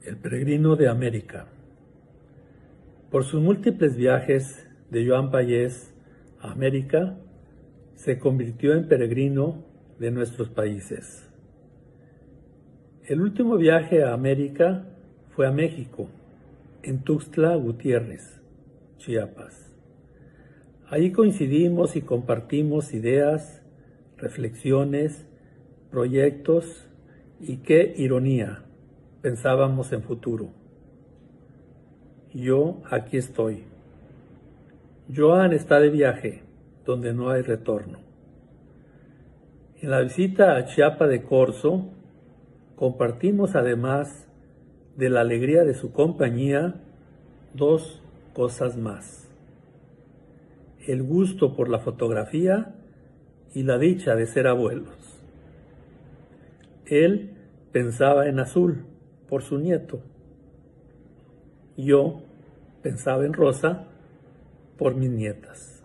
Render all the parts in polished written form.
El peregrino de América. Por sus múltiples viajes de Joan Pallés a América, se convirtió en peregrino de nuestros países. El último viaje a América fue a México, en Tuxtla Gutiérrez, Chiapas. Allí coincidimos y compartimos ideas, reflexiones, proyectos y qué ironía, pensábamos en futuro. Yo aquí estoy. Joan está de viaje, donde no hay retorno. En la visita a Chiapa de Corzo, compartimos además de la alegría de su compañía, dos cosas más: el gusto por la fotografía y la dicha de ser abuelos. Él pensaba en azul por su nieto. Yo pensaba en rosa por mis nietas.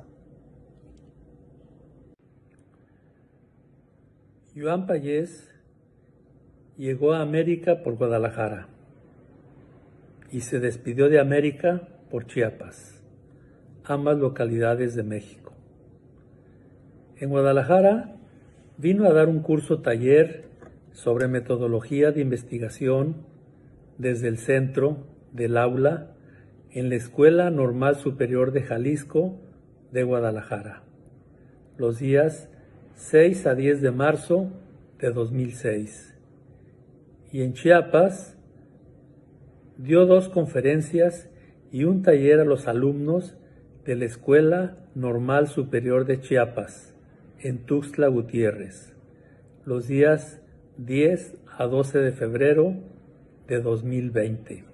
Joan Pallés llegó a América por Guadalajara y se despidió de América por Chiapas, ambas localidades de México. En Guadalajara vino a dar un curso taller sobre metodología de investigación desde el centro del aula en la Escuela Normal Superior de Jalisco de Guadalajara, los días 6 a 10 de marzo de 2006. Y en Chiapas dio dos conferencias y un taller a los alumnos de la Escuela Normal Superior de Chiapas, en Tuxtla Gutiérrez, los días 10 a 12 de febrero de 2020.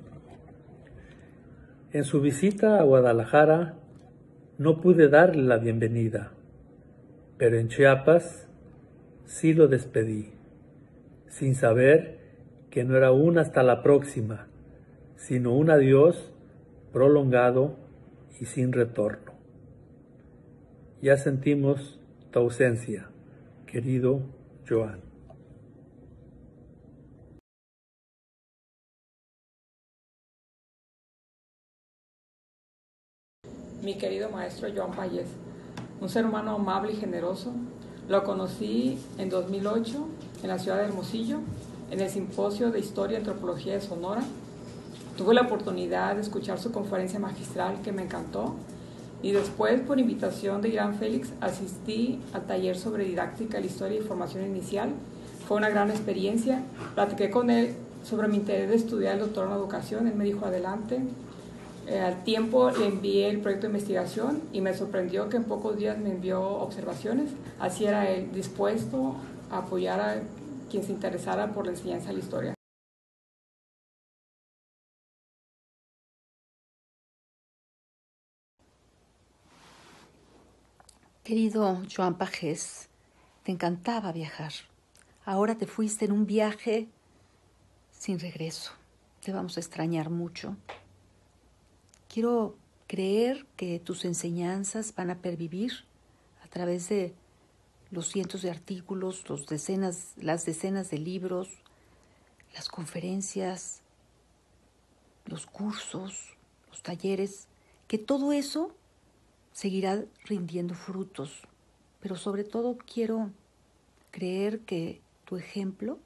En su visita a Guadalajara no pude darle la bienvenida, pero en Chiapas sí lo despedí, sin saber que no era un hasta la próxima, sino un adiós prolongado y sin retorno. Ya sentimos tu ausencia, querido Joan. Mi querido maestro Joan Pallés, un ser humano amable y generoso. Lo conocí en 2008 en la ciudad de Hermosillo, en el Simposio de Historia y Antropología de Sonora. Tuve la oportunidad de escuchar su conferencia magistral, que me encantó, y después, por invitación de Irán Félix, asistí al taller sobre didáctica de la historia y formación inicial. Fue una gran experiencia. Platiqué con él sobre mi interés de estudiar el doctorado en educación. Él me dijo adelante. Al tiempo le envié el proyecto de investigación y me sorprendió que en pocos días me envió observaciones. Así era él, dispuesto a apoyar a quien se interesara por la enseñanza de la historia. Querido Joan Pallés, te encantaba viajar. Ahora te fuiste en un viaje sin regreso. Te vamos a extrañar mucho. Quiero creer que tus enseñanzas van a pervivir a través de los cientos de artículos, las decenas de libros, las conferencias, los cursos, los talleres, que todo eso seguirá rindiendo frutos. Pero sobre todo quiero creer que tu ejemplo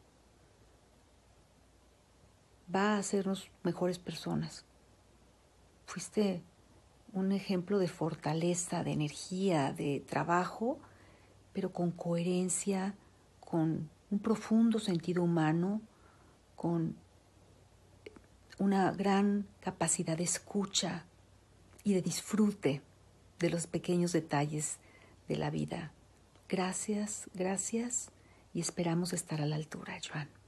va a hacernos mejores personas. Fuiste un ejemplo de fortaleza, de energía, de trabajo, pero con coherencia, con un profundo sentido humano, con una gran capacidad de escucha y de disfrute de los pequeños detalles de la vida. Gracias, gracias, y esperamos estar a la altura, Joan.